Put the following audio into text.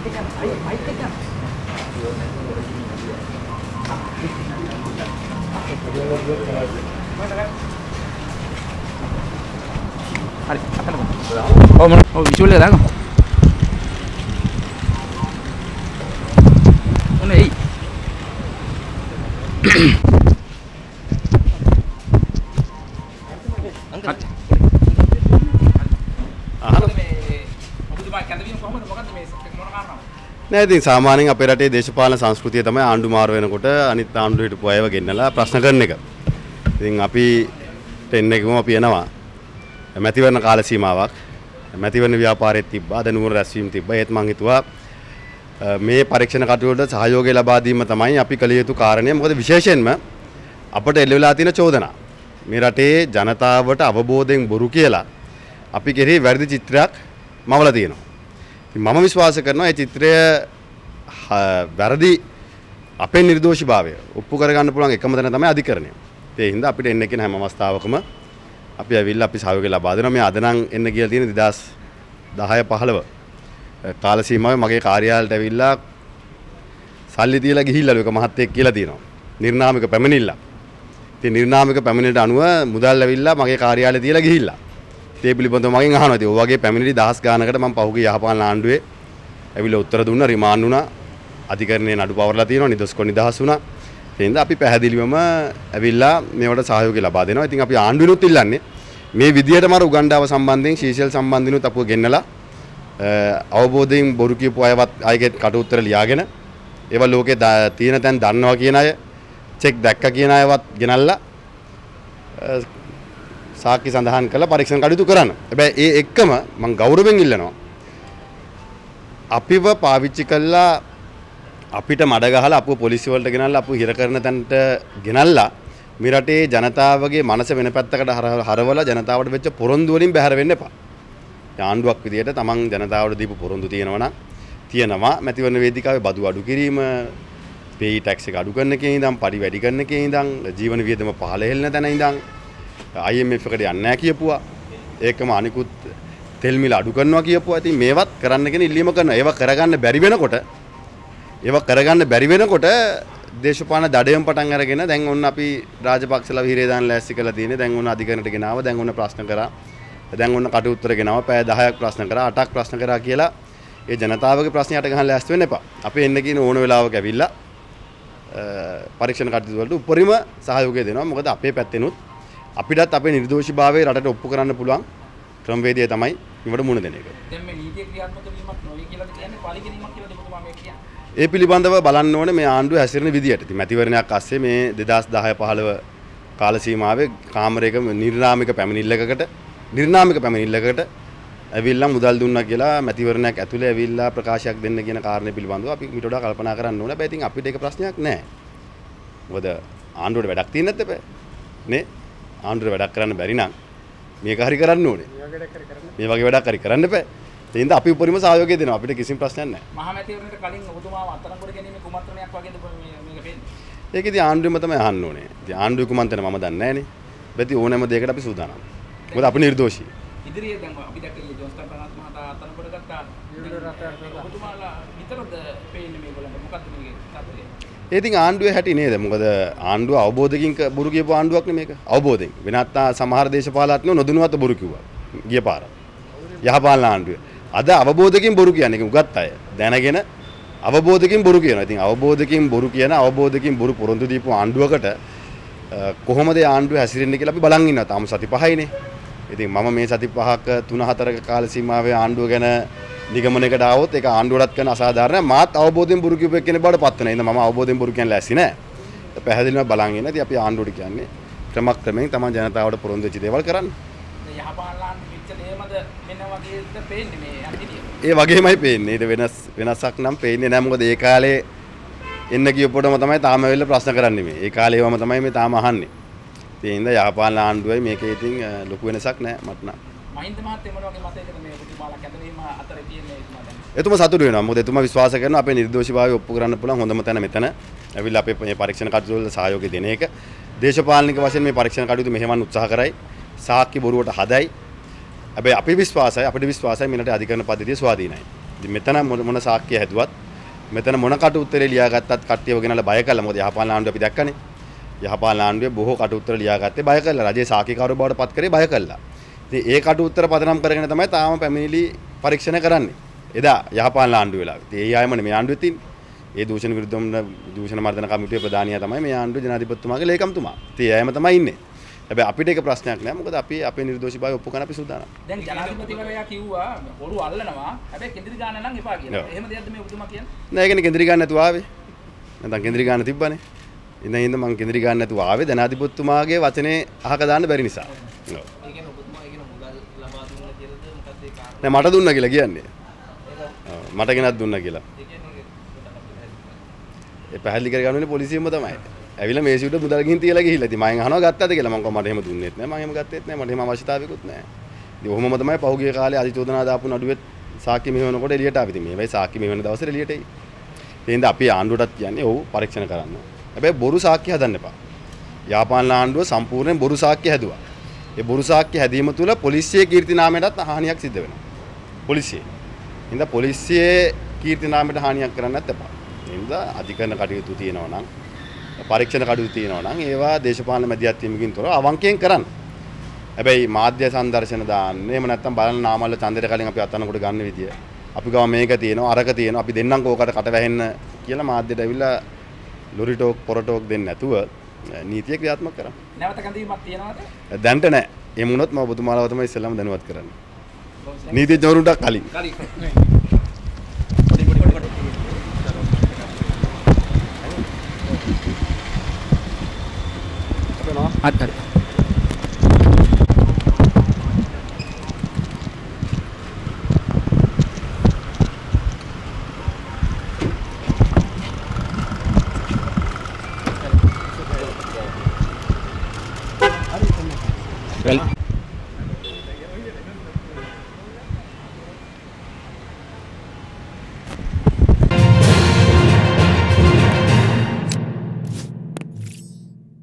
හරි අතන ඔව් මොන ඔව් විෂුවල් එක දාගමු ඔන්න එයි අංකල් ඔබතුමා කැඳවීම කොහොමද මොකද්ද මේ මොන කාරණාවද නෑ ඉතින් සාමාන්‍යයෙන් අපේ රටේ දේශපාලන සංස්කෘතිය තමයි ආණ්ඩු මාරු වෙනකොට අනිත් ආණ්ඩු හිටපු අයව ගෙන්නලා ප්‍රශ්න කරන එක. ඉතින් අපි දෙන්නෙක්ම අපි එනවා මැතිවරණ කාල සීමාවක් මැතිවරණ ව්‍යාපාරෙත් තිබ්බා දැනුම රැස්වීම තිබ්බා ඒත් මං හිතුවා මේ පරීක්ෂණ කටයුතුවලට සහයෝගය ලබා දීම තමයි අපි කළ යුතු කාරණය. මොකද විශේෂයෙන්ම අපට එල්ල වෙලා තියෙන චෝදනා මේ රටේ ජනතාවට අවබෝධයෙන් බොරු කියලා අපි කෙරෙහි වැරදි චිත්‍රයක් මවලා තියෙනවා. ඉතින් මම විශ්වාස කරනවා මේ චිත්‍රය වැරදි අපේ නිර්දෝෂීභාවය ඔප්පු කරගන්න පුළුවන් එකම තැන තමයි අධිකරණය. ඒ හින්දා අපිට එන්න කියන හැම අවස්ථාවකම අපි ඇවිල්ලා අපි සහයෝගය ලබා දෙනවා. මේ අද නම් එන්න කියලා තියෙන 2010-15 කාල සීමාවේ මගේ කාර්යාලයට ඇවිල්ලා සල්ලි තියලා ගිහිල්ලාලු එක මහත්තයෙක් කියලා තියෙනවා. නිර්නාමික පැමිණිල්ල. ඉතින් නිර්නාමික පැමිණිල්ලට අනුව මුදල් ඇවිල්ලා මගේ කාර්යාලයට තියලා ගිහිල්ලා. ඒ පිළිබඳව මගෙන් අහනවා. ඉතින් ඔය වගේ පැමිණිලි දහස් ගානකට මම පහුගිය යහපාලන ආණ්ඩුවේ ඇවිල්ලා උත්තර දුන්නා, රිමාන්ඩ් වුණා. අධිකරණයේ නඩු පවරලා තියෙනවා, නිදොස්කො නිදහස් වුණා. ඒ හින්දා අපි පැහැදිලිවම ඇවිල්ලා මේවට සහයෝගය ලබා දෙනවා. ඉතින් අපි ආණ්ඩුවෙනුත් ඉල්ලන්නේ මේ විදියටම අර උගණ්ඩාව සම්බන්ධයෙන් ශීෂ්‍යල් සම්බන්ධිනුත් අපුව ගෙන්නලා අවබෝධයෙන් බොරු කියපු අයගේ කට උත්තර ලියාගෙන ඒවා ලෝකේ තියෙන තැන් දන්නවා කියන අය චෙක් දැක්කා කියන අයවත් ගෙනල්ලා සාක්ෂි සඳහන් කරලා පරීක්ෂණ කටයුතු කරන්න. හැබැයි ඒ එක්කම මම ගෞරවයෙන් ඉල්ලනවා අපිව පාවිච්චි කළා අපිට මඩ ගහලා අපුව පොලිසිය වලට ගෙනල්ලා අපුව හිර කරන තැනට ගෙනල්ලා මේ රටේ ජනතාවගේ මනස වෙන පැත්තකට හරවලා ජනතාවට වෙච්ච පොරොන්දු වලින් බැහැර වෙන්න එපා. ආණ්ඩුවක් විදියට තමන් ජනතාවට දීපු පොරොන්දු තියෙනවා මැතිවරණ වේදිකාවේ බදු අඩු කිරීම, පේයි ටැක්ස් එක අඩු කරන එකේ ඉඳන්, පඩි වැඩි කරන එකේ ඉඳන්, ජීවන වියදම පහළ හෙළන තැන ඉඳන් IMF එකට යන්නේ නැහැ කියපුවා. ඒකම අනිකුත් තෙල් මිල අඩු කරනවා කියපුවා. ඉතින් මේවත් කරන්න කියන ඉල්ලීම කරනවා. ඒවා කරගන්න බැරි වෙනකොට දේශපාලන දඩයම් පටන් අරගෙන දැන් ඔන්න අපි රාජපක්ෂලා විහිරේ දාන්න ලෑස්ති කරලා තියෙන්නේ. දැන් ඔන්න අධිකරණයට ගෙනාවා. දැන් ඔන්න ප්‍රශ්න කරා. දැන් ඔන්න කට උත්තර ගෙනාවා. පැය 10ක් ප්‍රශ්න කරා, 8ක් ප්‍රශ්න කරා කියලා ඒ ජනතාවගේ ප්‍රශ්නයට ගහන්න ලෑස්ති වෙන්න එපා. අපි එන්න කියන ඕන වෙලාවක ඇවිල්ලා පරීක්ෂණ කටයුතු වලට උපරිම සහයෝගය දෙනවා. මොකද අපේ පැත්තෙනුත් අපිටත් අපේ නිර්දෝෂීභාවය රටට ඔප්පු කරන්න පුළුවන් ක්‍රමවේදය තමයි ඉවට මුණ දෙන එක. දැන් මේ නීතිය ක්‍රියාත්මක වීමක් නොවේ කියලා කියන්නේ පරිගැනීමක් කියලා දෙපොතුමා මේ කියන්නේ. ඒ පිළිබඳව බලන්න ඕනේ මේ ආණ්ඩුව හැසිරෙන විදියට. ඉතින් මැතිවරණයක් අස්සේ මේ 2010-15 කාල සීමාවේ කාමරයක නිර්නාමික පැමිණිල්ලකට ඇවිල්ලා මුදල් දුන්නා කියලා මැතිවරණයක් ඇතුලේ ඇවිල්ලා ප්‍රකාශයක් දෙන්න කියන කාරණේ පිළිබඳව අපි ඊට වඩා කල්පනා කරන්න ඕනේ. හැබැයි ඉතින් අපිට ඒක ප්‍රශ්නයක් නෑ. මොකද ආණ්ඩුවට වැඩක් තියෙන්නේ නැත්ද බෑ. නේ? ආණ්ඩුවට වැඩක් කරන්න බැරි නම් මේක හරි කරන්න ඕනේ. මේ වගේ වැඩක් හරි කරන්න බෑ. ඒ හින්දා අපි උපරිම සහයෝගය දෙනවා. අපිට කිසිම ප්‍රශ්නයක් නැහැ. මහා මැතිවරණයට කලින් ඔබතුමාව අත්අඩංගුවට ගැනීමේ කුමන්ත්‍රණයක් වගේද මේක පෙන්නේ? ඒක ඉතින් ආණ්ඩුවෙම තමයි අහන්න ඕනේ. ඉතින් ආණ්ඩුවේ කුමන්ත්‍රණ මම දන්නේ නැහැ නේ. බැති ඕනෑම දෙයකට අපි සූදානම්. මොකද අපි නිර්දෝෂී. ඉදිරියේ දැන් අපි දැක්කේ ජෝන්ස්ටන් ප්‍රනාත් මහතා අත්අඩංගුවට ගත්තා. ඔබතුමාලා විතරද පෙන්නේ මේගොල්ලන්ට මොකක්ද මේකේ තත්ත්වය? ඒ ඉතින් ආණ්ඩුවේ හැටි නේද? මොකද ආණ්ඩුව අවබෝධකින් බොරු කියපු ආණ්ඩුවක් නේ මේක. අවබෝධයෙන්. වෙනත් සමහර දේශපාලඥයෝ නොදැනුවත්ව බොරු කිව්වා. ගිය පාර. යහපාලන ආණ්ඩුවේ. අද අවබෝධකින් බොරු කියන්නේ උගත් අය. දැනගෙන අවබෝධකින් බොරු කියනවා. ඉතින් අවබෝධකින් බොරු පොරොන්දු දීපු ආණ්ඩුවකට කොහොමද ආණ්ඩුව හැසිරෙන්නේ කියලා අපි බලන් ඉන්නවා. තාම සති 5යිනේ. ඉතින් මම මේ සති 5ක 3-4ක කාල සීමාවේ ආණ්ඩුව ගැන නිගමනයකට ආවොත් ඒක ආණ්ඩුවටත් කරන අසාධාරණ මාත් අවබෝධයෙන් බොරු කියපු එක්කෙනෙක් බවට පත් වෙනවා. ඉතින් මම අවබෝධයෙන් බොරු කියන්නේ ලෑස්ති නෑ. පැහැදිලිව බලන් ඉන්න. ඉතින් අපි ආණ්ඩුවට කියන්නේ ක්‍රමක්‍රමයෙන් තමයි ජනතාවට පොරොන්දු වෙච්ච දේවල් කරන්න. ඒ වගේමයි පේන්නේ. ඊට වෙනසක් නම් පේන්නේ නැහැ. මොකද ඒ කාලේ එන්න කියපොටම තමයි තාම වෙලා ප්‍රශ්න කරන්නේ මේ. ඒ කාලේ ඒවම තමයි මේ තාම අහන්නේ. ඒ හින්දා යහපාලන ආණ්ඩුවයි මේකේ ඉතින් ලොකු වෙනසක් නැහැ මට නම්. මහින්ද මහත්තයා මොන වගේ මතයකද මේ ඔබතුමාලා කැඳවීම අතර තියෙන්නේ එතුමා? එතුමා සතුටු වෙනවා. මොකද එතුමා විශ්වාස කරනවා අපේ නිර්දෝෂීභාවය ඔප්පු කරන්න පුළුවන් හොඳම තැන මෙතන. ඇවිල්ලා අපේ මේ පරීක්ෂණ කටයුතු වල සහයෝගය දෙන එක. දේශපාලනික වශයෙන් මේ පරීක්ෂණ කටයුතු මෙහෙමන් උත්සාහ කරයි. සාක්ෂි බොරුවට හදයි. හැබැයි අපිට විශ්වාසයි මිනට අධිකරණ පද්ධතිය ස්වාධීනයි. ඉතින් මෙතන මොන සාක්කිය හැදුවත් මෙතන මොන කට උත්තරේ ලියාගත්තත් කට්ටියව ගෙනලා බය කළා. මොකද යහපාලන ආණ්ඩුව අපි දැක්කනේ. යහපාලන ආණ්ඩුවේ බොහෝ කට උත්තර ලියාගත්තේ බය කළා. රජයේ සාක්කිකාරු බවට පත් කරේ බය කළා. ඉතින් ඒ කට උත්තර පදනම් කරගෙන තමයි තාම පැමිණිලි පරීක්ෂණ කරන්නේ. එදා යහපාලන ආණ්ඩුව වෙලාව. ඉතින් ඒ අයමනේ මේ ආණ්ඩුවේ තින්නේ. ඒ දූෂණ විරුද්ධ දූෂණ මර්දන කමිටුවේ ප්‍රධානියා තමයි මේ ආණ්ඩුවේ ජනාධිපතිතුමාගේ ලේකම්තුමා. ඉතින් ඒ අයම තමයි ඉන්නේ. හැබැයි අපිට ඒක ප්‍රශ්නයක් නෑ. මොකද අපි අපේ නිර්දෝෂීභාවය ඔප්පු කරන්න අපි සූදානම්. දැන් ජනාධිපතිවරයා කිව්වා බොරු අල්ලනවා. හැබැයි කෙන්දිරි ගන්න නම් එපා කියලා. එහෙම දෙයක්ද මේ ඔබතුමා කියන්නේ? නෑ ඒකනේ කෙන්දිරි ගන්න නැතුව ආවේ. නැත්නම් කෙන්දිරි ගන්න තිබ්බනේ. ඉතින් මම කෙන්දිරි ගන්න නැතුව ආවේ ජනාධිපතිතුමාගේ වචනේ අහක දාන්න බැරි නිසා. ඔව්. ඒ කියන්නේ ඔබතුමා ඒ කියන්නේ මුදල් ලබා දුන්නා කියලාද මොකක්ද ඒ කාරණා? නෑ මට දුන්නා කියලා කියන්නේ. ඔව් මට ගෙනත් දුන්නා කියලා. ඒ පැහැදිලි කරගන්නේ පොලිසියම තමයි. ඇවිල්ලා මේසියට මුදල් ගිහින් තියලා ගිහිල්ලා. ඉතින් මම අහනවා ගත්තද කියලා. මම කිව්වා මට එහෙම දුන්නෙත් නෑ. මම එහෙම ගත්තෙත් නෑ. මට එහෙම අවශ්‍යතාවයකුත් නෑ. ඉතින් ඔහොමම තමයි පහුගිය කාලේ අධිචෝදනා දාපු නඩුවෙත් සාක්ෂි මෙහෙවනකොට එළියට ආවේ. ඉතින් මේ වෙයි සාක්ෂි මෙහෙවන දවසේ එළියට එයි. ඒ හින්දා අපි ආණ්ඩුවටත් කියන්නේ ඔව් පරීක්ෂණ කරන්න. හැබැයි බොරු සාක්ෂි හදන්න එපා. යාපාන ආණ්ඩුව සම්පූර්ණයෙන් බොරු සාක්ෂි හැදුවා. ඒ බොරු සාක්ෂි හැදීම තුළ පොලිසියේ කීර්ති නාමයටත් හානියක් සිද්ධ වෙනවා. පොලිසියේ. හින්දා පොලිසියේ කීර්ති නාමයට හානියක් කරන්නත් එපා. හින්දා අධිකරණ කටයුතු තියෙනවා නම් පරීක්ෂණ කටයුතු තියෙනවා නම් ඒවා දේශපාලන මැදිහත් වීමකින් තොරව අවංකයෙන් කරන්න. හැබැයි මාධ්‍ය සංදර්ශන දාන්න එහෙම නැත්නම් බලන නාමවල ඡන්දයට කලින් අපි අතනකොට ගන්න විදිය. අපි ගාව මේක තියෙනවා අරක තියෙනවා අපි දෙන්නම් කෝකට කට වැහෙන්න කියලා මාධ්‍යට ඇවිල්ලා ලොරි ටෝක් පොර ටෝක් දෙන්නේ නැතුව නීතිය ක්‍රියාත්මක කරන්න. නැවත කැඳවීමක් තියනවද? දැන්ට නැහැ. එහෙම වුණොත් මම ඔබතුමාලව තමයි ඉස්සෙල්ලාම දැනුවත් කරන්නේ. නීතිඥවරුන්ට කලින්. අත්හරි. Well.